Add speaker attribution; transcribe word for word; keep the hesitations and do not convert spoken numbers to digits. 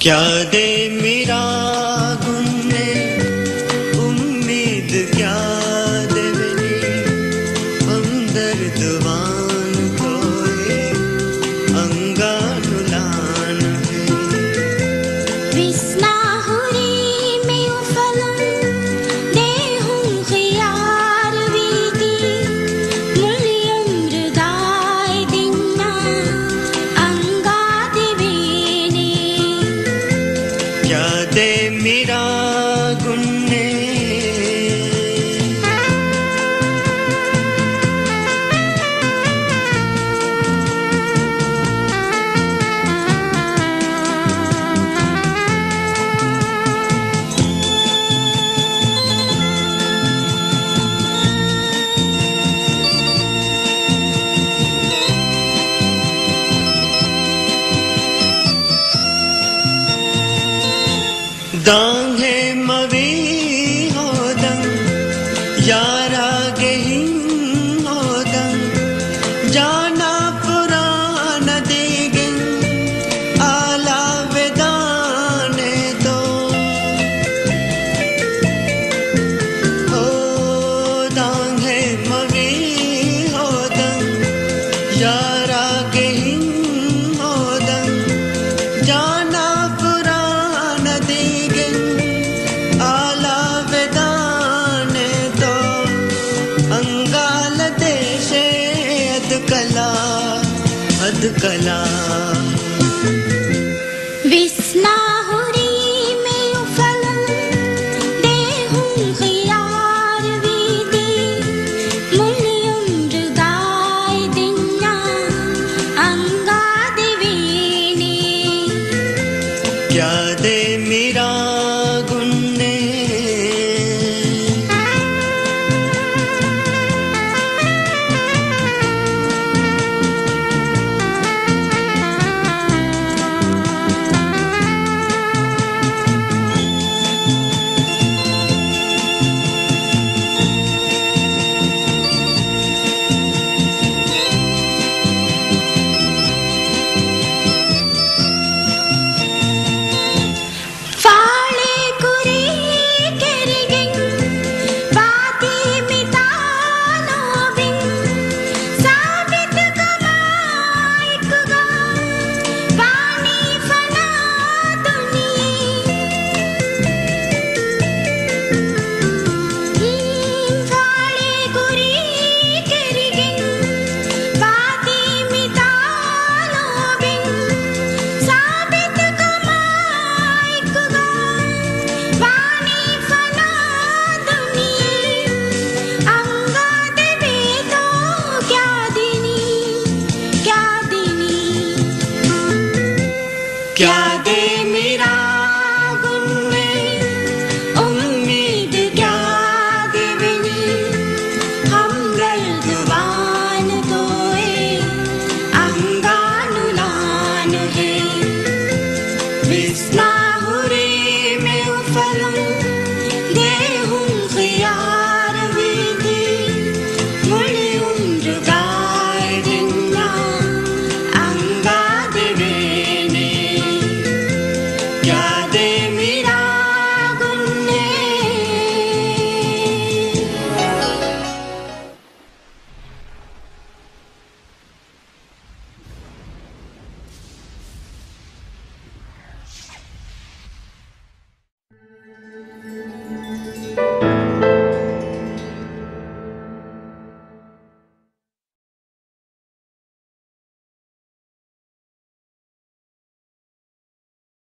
Speaker 1: क्या दे मेरा गुन्ने उम्मीद क्या देवनी हमदर्दवान कोई अंगानुलान है
Speaker 2: विस्ना हुरी में उफलम दे हूँ खियार वीती मुली उम्र दाए दिन्ना अंगा दिवेने
Speaker 1: क्या दे मेरा गुन्ने दांगे मवी होदं यारा गेहिं होदं जाना पुराना देगें आला वेदाने दो हो दांगे मवी होदं यारा गेहिं होदं जाना कला अद कला
Speaker 2: विस्ना हुरी में उफलम दे हूँ खियार वीती मुली उम्र दाए दिन्ना अंगा दिवेने
Speaker 1: क्या दे मेरा गुन्ने क्या